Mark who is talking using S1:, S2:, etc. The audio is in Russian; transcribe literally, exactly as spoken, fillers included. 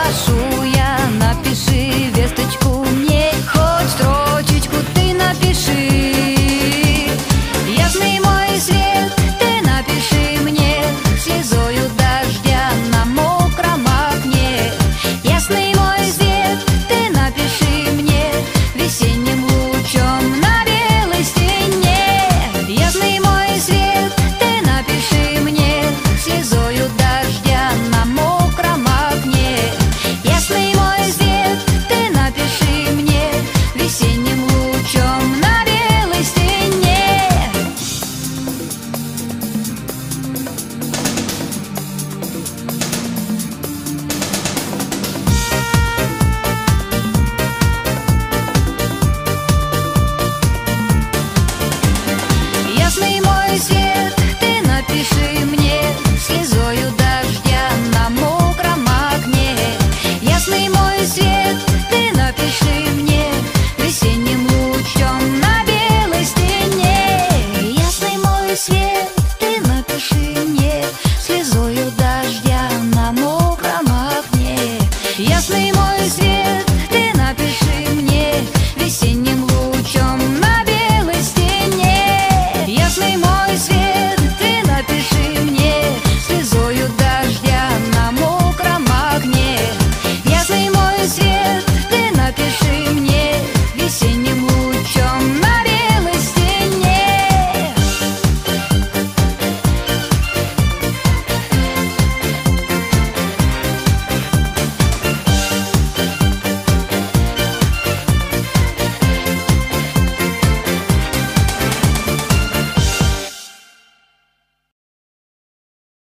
S1: прошу я, напиши весточку мне, хоть строчечку ты напиши. Ясный мой свет, ты напиши мне, слезою дождя на мокром окне. Ясный мой свет, ты напиши мне, весенним лучом на белой стене. Ясный мой свет, ты напиши мне, слезою дождя на мокром окне. Ясный мой свет, ты напиши мне, весенним лучом на белой стене. Ясный мой свет, ты напиши мне, слезою дождя на мокром окне. Ясный мой свет, ты напиши мне, весенним лучом на белой стене. Ясный мой свет, ты напиши мне, слезою дождя на мокром окне. Ясный